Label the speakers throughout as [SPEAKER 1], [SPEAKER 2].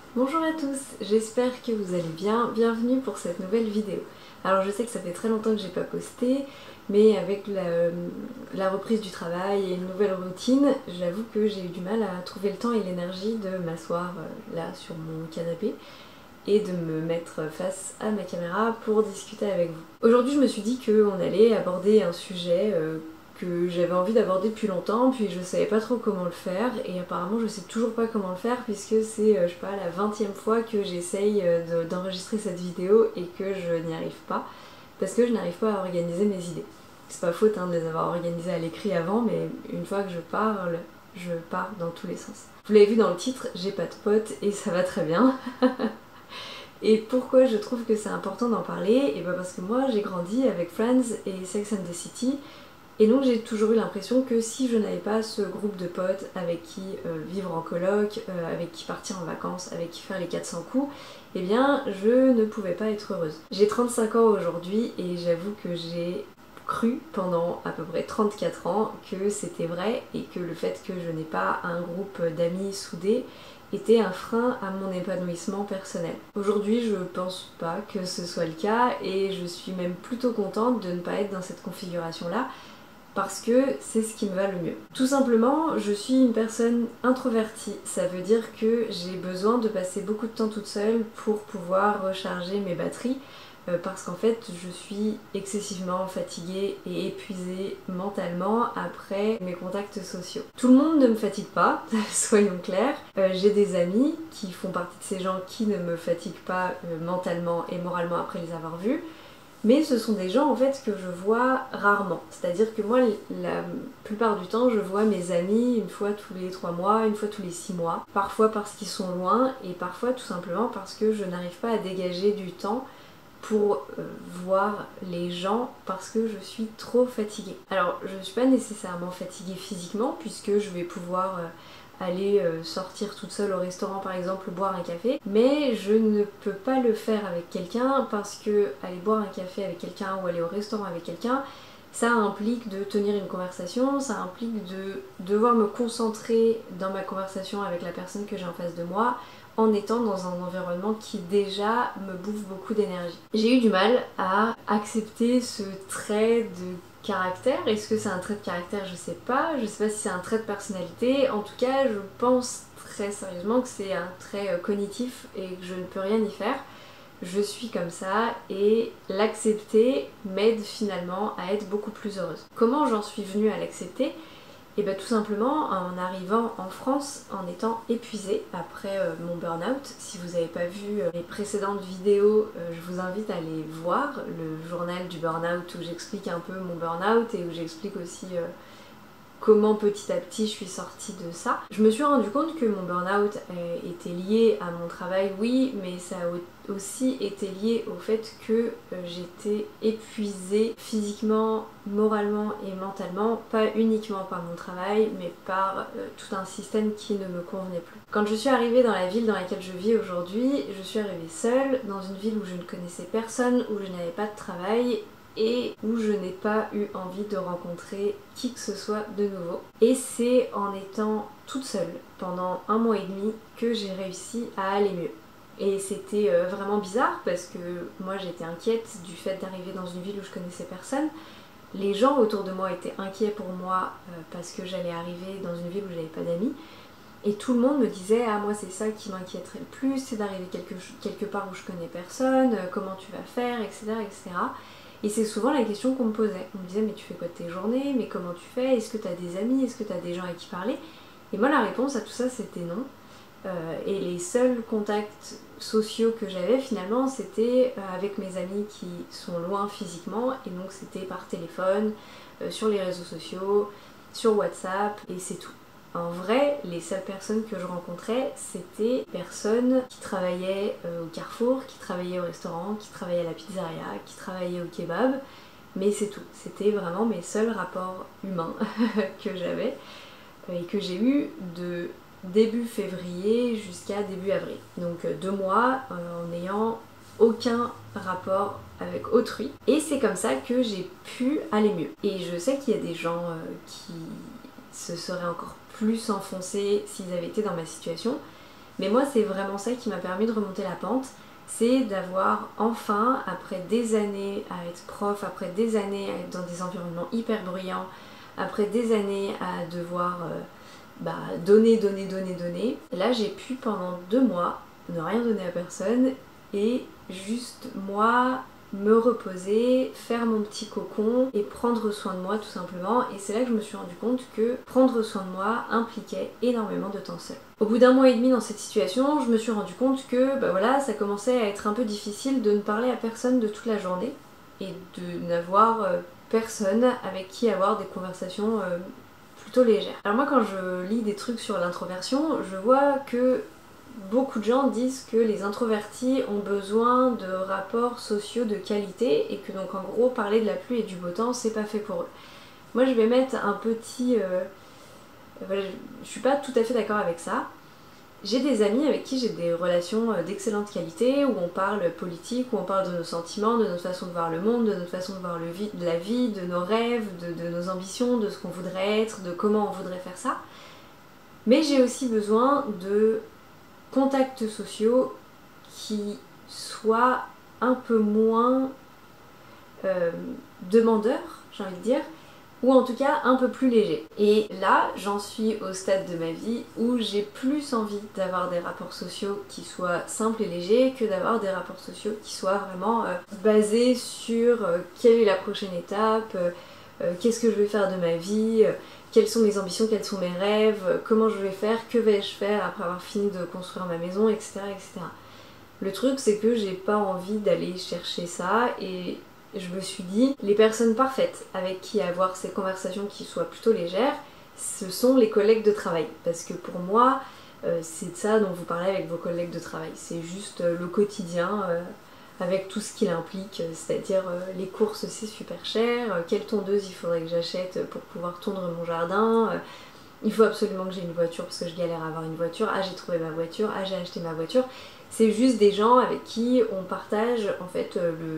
[SPEAKER 1] Bonjour à tous, j'espère que vous allez bien, bienvenue pour cette nouvelle vidéo. Alors je sais que ça fait très longtemps que j'ai pas posté, mais avec la reprise du travail et une nouvelle routine, j'avoue que j'ai eu du mal à trouver le temps et l'énergie de m'asseoir là sur mon canapé et de me mettre face à ma caméra pour discuter avec vous. Aujourd'hui je me suis dit qu'on allait aborder un sujet que j'avais envie d'aborder depuis longtemps, puis je savais pas trop comment le faire, et apparemment je sais toujours pas comment le faire puisque c'est, je sais pas, la 20e fois que j'essaye d'enregistrer cette vidéo et que je n'y arrive pas, parce que je n'arrive pas à organiser mes idées. C'est pas faute de les avoir organisées à l'écrit avant, mais une fois que je pars dans tous les sens. Vous l'avez vu dans le titre, j'ai pas de potes et ça va très bien. Et pourquoi je trouve que c'est important d'en parler? Et parce que moi j'ai grandi avec Friends et Sex and the City, et donc j'ai toujours eu l'impression que si je n'avais pas ce groupe de potes avec qui vivre en coloc, avec qui partir en vacances, avec qui faire les 400 coups, eh bien je ne pouvais pas être heureuse. J'ai 35 ans aujourd'hui et j'avoue que j'ai cru pendant à peu près 34 ans que c'était vrai et que le fait que je n'ai pas un groupe d'amis soudés était un frein à mon épanouissement personnel. Aujourd'hui, je pense pas que ce soit le cas et je suis même plutôt contente de ne pas être dans cette configuration-là, parce que c'est ce qui me va le mieux. Tout simplement, je suis une personne introvertie. Ça veut dire que j'ai besoin de passer beaucoup de temps toute seule pour pouvoir recharger mes batteries, parce qu'en fait, je suis excessivement fatiguée et épuisée mentalement après mes contacts sociaux. Tout le monde ne me fatigue pas, soyons clairs. J'ai des amis qui font partie de ces gens qui ne me fatiguent pas mentalement et moralement après les avoir vus. Mais ce sont des gens en fait que je vois rarement. C'est-à-dire que moi, la plupart du temps, je vois mes amis une fois tous les 3 mois, une fois tous les 6 mois. Parfois parce qu'ils sont loin et parfois tout simplement parce que je n'arrive pas à dégager du temps pour voir les gens parce que je suis trop fatiguée. Alors je ne suis pas nécessairement fatiguée physiquement puisque je vais pouvoir aller sortir toute seule au restaurant par exemple, boire un café, mais je ne peux pas le faire avec quelqu'un parce que aller boire un café avec quelqu'un ou aller au restaurant avec quelqu'un, ça implique de tenir une conversation, ça implique de devoir me concentrer dans ma conversation avec la personne que j'ai en face de moi en étant dans un environnement qui déjà me bouffe beaucoup d'énergie. J'ai eu du mal à accepter ce trait de caractère. Est-ce que c'est un trait de caractère? Je sais pas si c'est un trait de personnalité. En tout cas, je pense très sérieusement que c'est un trait cognitif et que je ne peux rien y faire. Je suis comme ça et l'accepter m'aide finalement à être beaucoup plus heureuse. Comment j'en suis venue à l'accepter? Et bien tout simplement en arrivant en France en étant épuisée après mon burn-out. Si vous n'avez pas vu les précédentes vidéos, je vous invite à aller voir le journal du burn-out où j'explique un peu mon burn-out et où j'explique aussi comment petit à petit je suis sortie de ça. Je me suis rendu compte que mon burn-out était lié à mon travail, oui, mais ça a aussi été lié au fait que j'étais épuisée physiquement, moralement et mentalement, pas uniquement par mon travail, mais par tout un système qui ne me convenait plus. Quand je suis arrivée dans la ville dans laquelle je vis aujourd'hui, je suis arrivée seule, dans une ville où je ne connaissais personne, où je n'avais pas de travail, et où je n'ai pas eu envie de rencontrer qui que ce soit de nouveau. Et c'est en étant toute seule pendant 1 mois et demi que j'ai réussi à aller mieux. Et c'était vraiment bizarre parce que moi j'étais inquiète du fait d'arriver dans une ville où je connaissais personne. Les gens autour de moi étaient inquiets pour moi parce que j'allais arriver dans une ville où j'avais pas d'amis. Et tout le monde me disait « Ah, moi c'est ça qui m'inquiéterait le plus, c'est d'arriver quelque part où je connais personne, comment tu vas faire, etc. etc. » Et c'est souvent la question qu'on me posait. On me disait mais tu fais quoi de tes journées? Mais comment tu fais? Est-ce que tu as des amis? Est-ce que tu as des gens avec qui parler? Et moi la réponse à tout ça c'était non. Et les seuls contacts sociaux que j'avais finalement c'était avec mes amis qui sont loin physiquement et donc c'était par téléphone, sur les réseaux sociaux, sur WhatsApp et c'est tout. En vrai, les seules personnes que je rencontrais, c'était des personnes qui travaillaient au Carrefour, qui travaillaient au restaurant, qui travaillaient à la pizzeria, qui travaillaient au kebab, mais c'est tout. C'était vraiment mes seuls rapports humains que j'avais et que j'ai eu de début février jusqu'à début avril. Donc 2 mois en n'ayant aucun rapport avec autrui. Et c'est comme ça que j'ai pu aller mieux. Et je sais qu'il y a des gens qui se seraient encore plus enfoncés s'ils avaient été dans ma situation, Mais moi c'est vraiment ça qui m'a permis de remonter la pente, c'est d'avoir enfin, après des années à être prof, après des années à être dans des environnements hyper bruyants, après des années à devoir donner, là j'ai pu pendant 2 mois ne rien donner à personne et juste moi me reposer, faire mon petit cocon et prendre soin de moi tout simplement. Et c'est là que je me suis rendu compte que prendre soin de moi impliquait énormément de temps seul. Au bout d'1 mois et demi dans cette situation, je me suis rendu compte que ça commençait à être un peu difficile de ne parler à personne de toute la journée et de n'avoir personne avec qui avoir des conversations plutôt légères. Alors moi quand je lis des trucs sur l'introversion, je vois que beaucoup de gens disent que les introvertis ont besoin de rapports sociaux de qualité et que donc en gros parler de la pluie et du beau temps c'est pas fait pour eux. Moi je vais mettre un petit... je suis pas tout à fait d'accord avec ça. J'ai des amis avec qui j'ai des relations d'excellente qualité où on parle politique, où on parle de nos sentiments, de notre façon de voir le monde, de notre façon de voir de la vie, de nos rêves, de nos ambitions, de ce qu'on voudrait être, de comment on voudrait faire ça. Mais j'ai aussi besoin de contacts sociaux qui soient un peu moins demandeurs, j'ai envie de dire, ou en tout cas un peu plus légers. Et là, j'en suis au stade de ma vie où j'ai plus envie d'avoir des rapports sociaux qui soient simples et légers que d'avoir des rapports sociaux qui soient vraiment basés sur quelle est la prochaine étape, qu'est-ce que je vais faire de ma vie, quelles sont mes ambitions, quels sont mes rêves, comment je vais faire, que vais-je faire après avoir fini de construire ma maison, etc. etc. Le truc c'est que j'ai pas envie d'aller chercher ça et je me suis dit, les personnes parfaites avec qui avoir ces conversations qui soient plutôt légères, ce sont les collègues de travail. Parce que pour moi, c'est de ça dont vous parlez avec vos collègues de travail. C'est juste le quotidien avec tout ce qu'il implique, c'est-à-dire les courses c'est super cher, quelle tondeuse il faudrait que j'achète pour pouvoir tondre mon jardin, il faut absolument que j'ai une voiture parce que je galère à avoir une voiture, ah j'ai trouvé ma voiture, ah j'ai acheté ma voiture. C'est juste des gens avec qui on partage en fait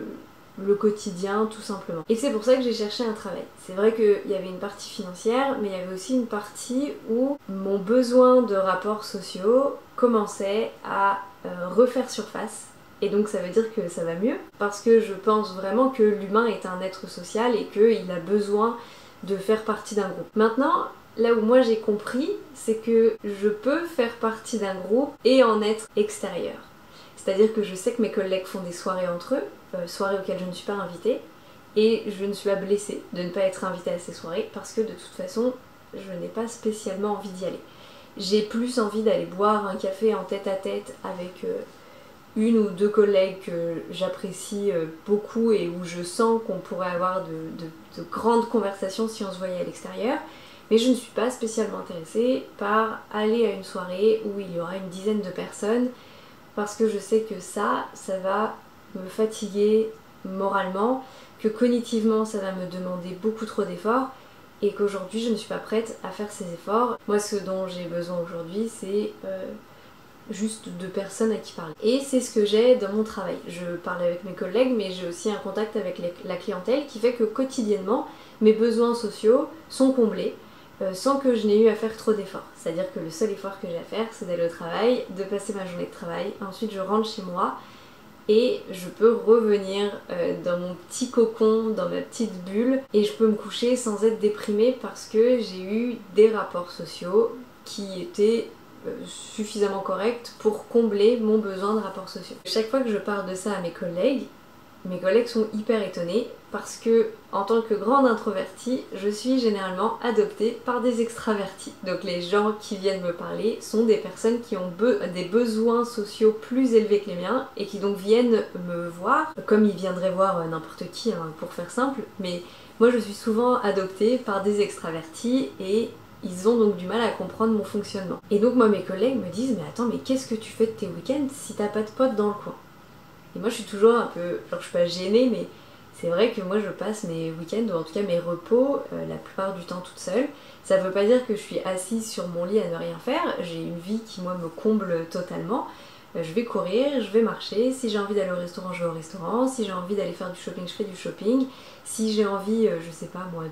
[SPEAKER 1] le quotidien tout simplement. Et c'est pour ça que j'ai cherché un travail. C'est vrai qu'il y avait une partie financière, mais il y avait aussi une partie où mon besoin de rapports sociaux commençait à refaire surface. Et donc ça veut dire que ça va mieux, parce que je pense vraiment que l'humain est un être social et qu'il a besoin de faire partie d'un groupe. Maintenant, là où moi j'ai compris, c'est que je peux faire partie d'un groupe et en être extérieur. C'est-à-dire que je sais que mes collègues font des soirées entre eux, soirées auxquelles je ne suis pas invitée, et je ne suis pas blessée de ne pas être invitée à ces soirées parce que de toute façon, je n'ai pas spécialement envie d'y aller. J'ai plus envie d'aller boire un café en tête-à-tête avec une ou deux collègues que j'apprécie beaucoup et où je sens qu'on pourrait avoir de grandes conversations si on se voyait à l'extérieur. Mais je ne suis pas spécialement intéressée par aller à une soirée où il y aura une dizaine de personnes parce que je sais que ça va me fatiguer moralement, que cognitivement ça va me demander beaucoup trop d'efforts et qu'aujourd'hui je ne suis pas prête à faire ces efforts. Moi ce dont j'ai besoin aujourd'hui c'est juste de personnes à qui parler. Et c'est ce que j'ai dans mon travail. Je parle avec mes collègues mais j'ai aussi un contact avec la clientèle qui fait que quotidiennement mes besoins sociaux sont comblés sans que je n'ai eu à faire trop d'efforts. C'est-à-dire que le seul effort que j'ai à faire c'est d'aller au travail, de passer ma journée de travail, ensuite je rentre chez moi et je peux revenir dans mon petit cocon, dans ma petite bulle et je peux me coucher sans être déprimée parce que j'ai eu des rapports sociaux qui étaient suffisamment corrects pour combler mon besoin de rapports sociaux. Chaque fois que je parle de ça à mes collègues sont hyper étonnés parce que en tant que grande introvertie, je suis généralement adoptée par des extravertis. Donc les gens qui viennent me parler sont des personnes qui ont des besoins sociaux plus élevés que les miens et qui donc viennent me voir comme ils viendraient voir n'importe qui hein, pour faire simple, mais moi je suis souvent adoptée par des extravertis et ils ont donc du mal à comprendre mon fonctionnement. Et donc moi mes collègues me disent mais attends mais qu'est-ce que tu fais de tes week-ends si t'as pas de potes dans le coin? Et moi je suis toujours un peu, genre je suis pas gênée mais c'est vrai que moi je passe mes week-ends ou en tout cas mes repos la plupart du temps toute seule. Ça veut pas dire que je suis assise sur mon lit à ne rien faire, j'ai une vie qui moi me comble totalement. Je vais courir, je vais marcher, si j'ai envie d'aller au restaurant je vais au restaurant, si j'ai envie d'aller faire du shopping je fais du shopping, si j'ai envie, je sais pas moi,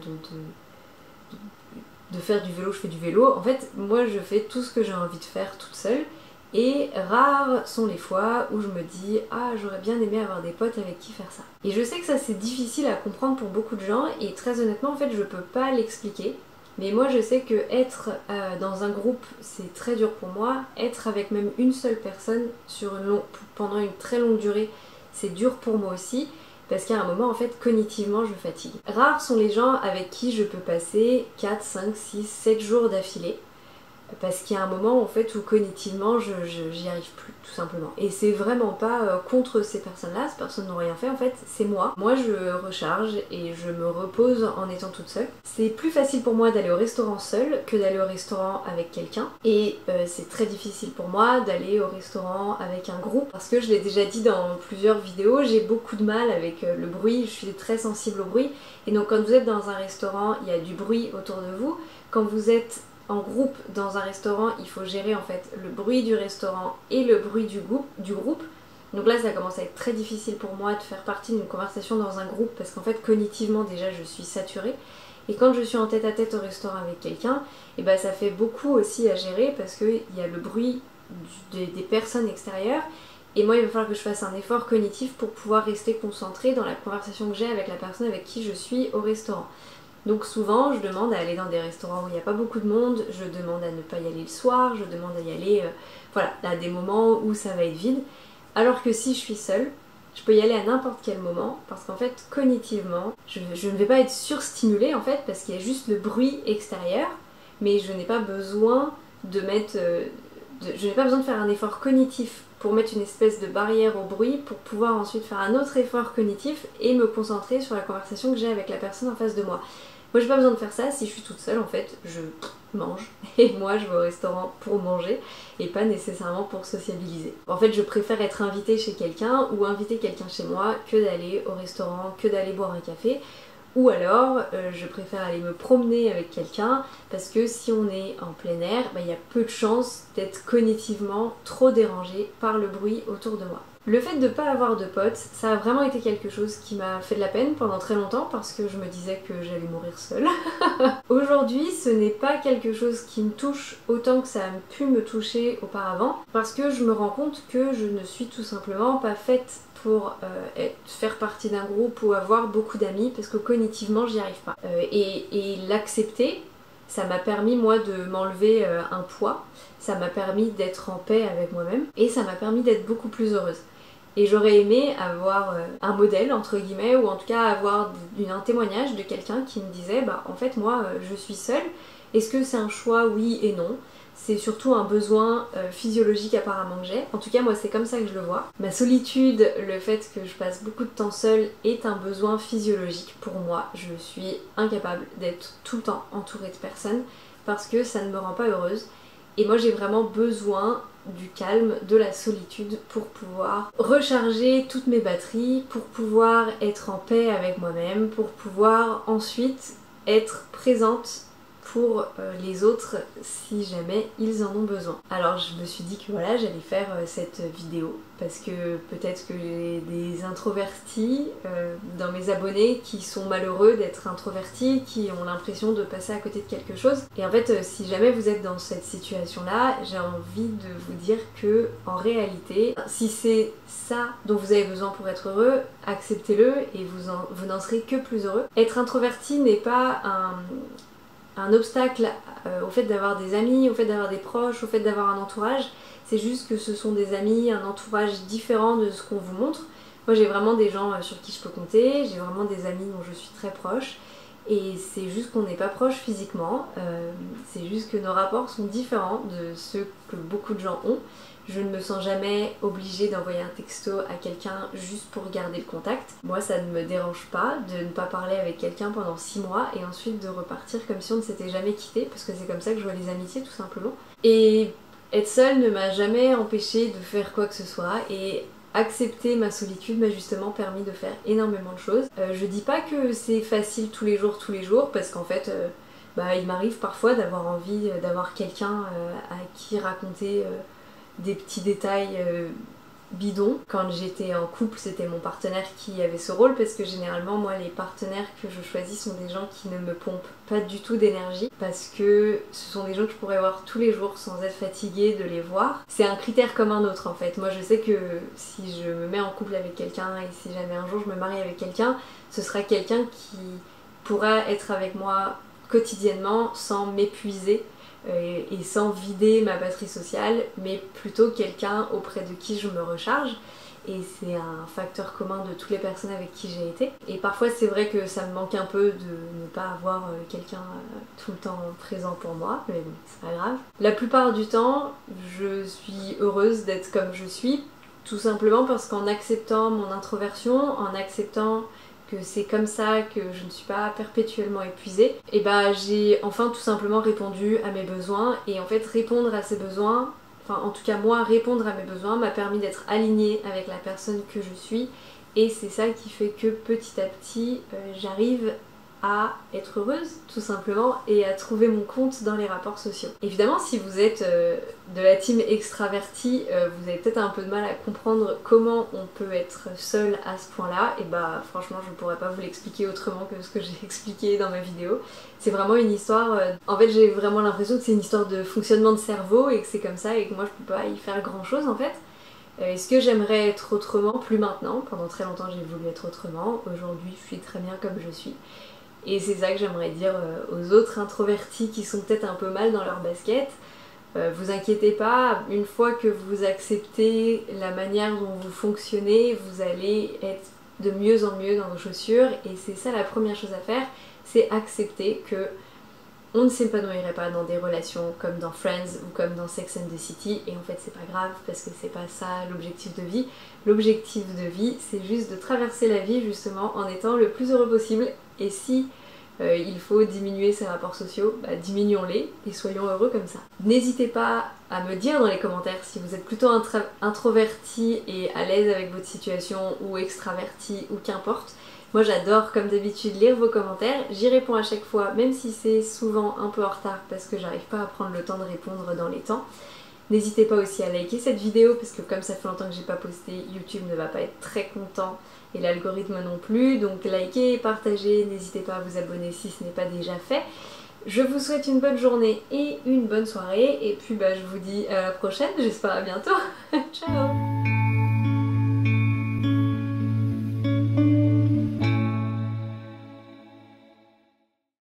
[SPEAKER 1] de faire du vélo je fais du vélo. En fait moi je fais tout ce que j'ai envie de faire toute seule. Et rares sont les fois où je me dis ah j'aurais bien aimé avoir des potes avec qui faire ça. Et je sais que ça c'est difficile à comprendre pour beaucoup de gens et très honnêtement en fait je peux pas l'expliquer. Mais moi je sais que être dans un groupe c'est très dur pour moi. Être avec même une seule personne pendant une très longue durée c'est dur pour moi aussi. Parce qu'à un moment en fait cognitivement je fatigue. Rares sont les gens avec qui je peux passer 4, 5, 6, 7 jours d'affilée. Parce qu'il y a un moment en fait où cognitivement j'y arrive plus tout simplement. Et c'est vraiment pas contre ces personnes-là, ces personnes n'ont rien fait en fait, c'est moi. Moi je recharge et je me repose en étant toute seule. C'est plus facile pour moi d'aller au restaurant seule que d'aller au restaurant avec quelqu'un. Et c'est très difficile pour moi d'aller au restaurant avec un groupe. Parce que je l'ai déjà dit dans plusieurs vidéos, j'ai beaucoup de mal avec le bruit, je suis très sensible au bruit. Et donc quand vous êtes dans un restaurant, il y a du bruit autour de vous. Quand vous êtes en groupe dans un restaurant, il faut gérer en fait le bruit du restaurant et le bruit du groupe. Donc là ça commence à être très difficile pour moi de faire partie d'une conversation dans un groupe parce qu'en fait cognitivement déjà je suis saturée. Et quand je suis en tête à tête au restaurant avec quelqu'un, et ben ça fait beaucoup aussi à gérer parce qu'il y a le bruit des personnes extérieures. Et moi il va falloir que je fasse un effort cognitif pour pouvoir rester concentrée dans la conversation que j'ai avec la personne avec qui je suis au restaurant. Donc souvent je demande à aller dans des restaurants où il n'y a pas beaucoup de monde, je demande à ne pas y aller le soir, je demande à y aller voilà, à des moments où ça va être vide. Alors que si je suis seule, je peux y aller à n'importe quel moment parce qu'en fait cognitivement, je ne vais pas être surstimulée en fait parce qu'il y a juste le bruit extérieur, mais je n'ai pas besoin de mettre... je n'ai pas besoin de faire un effort cognitif pour mettre une espèce de barrière au bruit pour pouvoir ensuite faire un autre effort cognitif et me concentrer sur la conversation que j'ai avec la personne en face de moi. Moi j'ai pas besoin de faire ça, si je suis toute seule en fait, je mange et moi je vais au restaurant pour manger et pas nécessairement pour sociabiliser. En fait je préfère être invitée chez quelqu'un ou inviter quelqu'un chez moi que d'aller au restaurant, que d'aller boire un café. Ou alors, je préfère aller me promener avec quelqu'un parce que si on est en plein air, il y a peu de chances d'être cognitivement trop dérangé par le bruit autour de moi. Le fait de ne pas avoir de potes, ça a vraiment été quelque chose qui m'a fait de la peine pendant très longtemps parce que je me disais que j'allais mourir seule. Aujourd'hui, ce n'est pas quelque chose qui me touche autant que ça a pu me toucher auparavant parce que je me rends compte que je ne suis tout simplement pas faite pour faire partie d'un groupe ou avoir beaucoup d'amis parce que cognitivement j'y arrive pas. Et l'accepter, ça m'a permis moi de m'enlever un poids, ça m'a permis d'être en paix avec moi-même et ça m'a permis d'être beaucoup plus heureuse. Et j'aurais aimé avoir un modèle entre guillemets ou en tout cas avoir un témoignage de quelqu'un qui me disait bah en fait moi je suis seule, est-ce que c'est un choix? Oui et non. C'est surtout un besoin physiologique apparemment que j'ai. En tout cas moi c'est comme ça que je le vois. Ma solitude, le fait que je passe beaucoup de temps seule est un besoin physiologique pour moi. Je suis incapable d'être tout le temps entourée de personnes parce que ça ne me rend pas heureuse. Et moi j'ai vraiment besoin du calme, de la solitude pour pouvoir recharger toutes mes batteries, pour pouvoir être en paix avec moi-même, pour pouvoir ensuite être présente pour les autres si jamais ils en ont besoin. Alors je me suis dit que voilà j'allais faire cette vidéo parce que peut-être que j'ai des introvertis dans mes abonnés qui sont malheureux d'être introvertis, qui ont l'impression de passer à côté de quelque chose. Et en fait si jamais vous êtes dans cette situation là, j'ai envie de vous dire que en réalité si c'est ça dont vous avez besoin pour être heureux, acceptez-le et vous n'en serez que plus heureux. Être introverti n'est pas un obstacle au fait d'avoir des amis, au fait d'avoir des proches, au fait d'avoir un entourage. C'est juste que ce sont des amis, un entourage différent de ce qu'on vous montre. Moi j'ai vraiment des gens sur qui je peux compter, j'ai vraiment des amis dont je suis très proche et c'est juste qu'on n'est pas proche physiquement, c'est juste que nos rapports sont différents de ceux que beaucoup de gens ont. Je ne me sens jamais obligée d'envoyer un texto à quelqu'un juste pour garder le contact. Moi ça ne me dérange pas de ne pas parler avec quelqu'un pendant 6 mois et ensuite de repartir comme si on ne s'était jamais quitté parce que c'est comme ça que je vois les amitiés tout simplement. Et être seule ne m'a jamais empêchée de faire quoi que ce soit et accepter ma solitude m'a justement permis de faire énormément de choses. Je dis pas que c'est facile tous les jours parce qu'en fait il m'arrive parfois d'avoir envie d'avoir quelqu'un à qui raconter des petits détails bidon. Quand j'étais en couple, c'était mon partenaire qui avait ce rôle parce que généralement, moi, les partenaires que je choisis sont des gens qui ne me pompent pas du tout d'énergie parce que ce sont des gens que je pourrais voir tous les jours sans être fatiguée de les voir. C'est un critère comme un autre en fait. Moi, je sais que si je me mets en couple avec quelqu'un et si jamais un jour je me marie avec quelqu'un, ce sera quelqu'un qui pourra être avec moi quotidiennement sans m'épuiser et sans vider ma batterie sociale, mais plutôt quelqu'un auprès de qui je me recharge. Et c'est un facteur commun de toutes les personnes avec qui j'ai été. Et parfois c'est vrai que ça me manque un peu de ne pas avoir quelqu'un tout le temps présent pour moi, mais bon, c'est pas grave. La plupart du temps, je suis heureuse d'être comme je suis, tout simplement parce qu'en acceptant mon introversion, en acceptant que c'est comme ça, que je ne suis pas perpétuellement épuisée, et bah j'ai enfin tout simplement répondu à mes besoins. Et en fait répondre à ces besoins, enfin en tout cas moi répondre à mes besoins m'a permis d'être alignée avec la personne que je suis, et c'est ça qui fait que petit à petit j'arrive à être heureuse tout simplement et à trouver mon compte dans les rapports sociaux. Évidemment si vous êtes de la team extravertie, vous avez peut-être un peu de mal à comprendre comment on peut être seul à ce point-là, et bah franchement je pourrais pas vous l'expliquer autrement que ce que j'ai expliqué dans ma vidéo. C'est vraiment une histoire, en fait j'ai vraiment l'impression que c'est une histoire de fonctionnement de cerveau et que c'est comme ça et que moi je peux pas y faire grand chose en fait. Est-ce que j'aimerais être autrement? Plus maintenant, pendant très longtemps j'ai voulu être autrement, aujourd'hui je suis très bien comme je suis. Et c'est ça que j'aimerais dire aux autres introvertis qui sont peut-être un peu mal dans leur basket. Vous inquiétez pas, une fois que vous acceptez la manière dont vous fonctionnez, vous allez être de mieux en mieux dans vos chaussures. Et c'est ça la première chose à faire, c'est accepter que on ne s'épanouirait pas dans des relations comme dans Friends ou comme dans Sex and the City, et en fait c'est pas grave parce que c'est pas ça l'objectif de vie. L'objectif de vie c'est juste de traverser la vie justement en étant le plus heureux possible, et si il faut diminuer ses rapports sociaux, bah diminuons-les et soyons heureux comme ça. N'hésitez pas à me dire dans les commentaires si vous êtes plutôt introverti et à l'aise avec votre situation ou extraverti ou qu'importe. Moi j'adore comme d'habitude lire vos commentaires, j'y réponds à chaque fois même si c'est souvent un peu en retard parce que j'arrive pas à prendre le temps de répondre dans les temps. N'hésitez pas aussi à liker cette vidéo parce que comme ça fait longtemps que j'ai pas posté, YouTube ne va pas être très content et l'algorithme non plus, donc likez et partagez, n'hésitez pas à vous abonner si ce n'est pas déjà fait. Je vous souhaite une bonne journée et une bonne soirée et puis bah je vous dis à la prochaine, j'espère à bientôt. Ciao.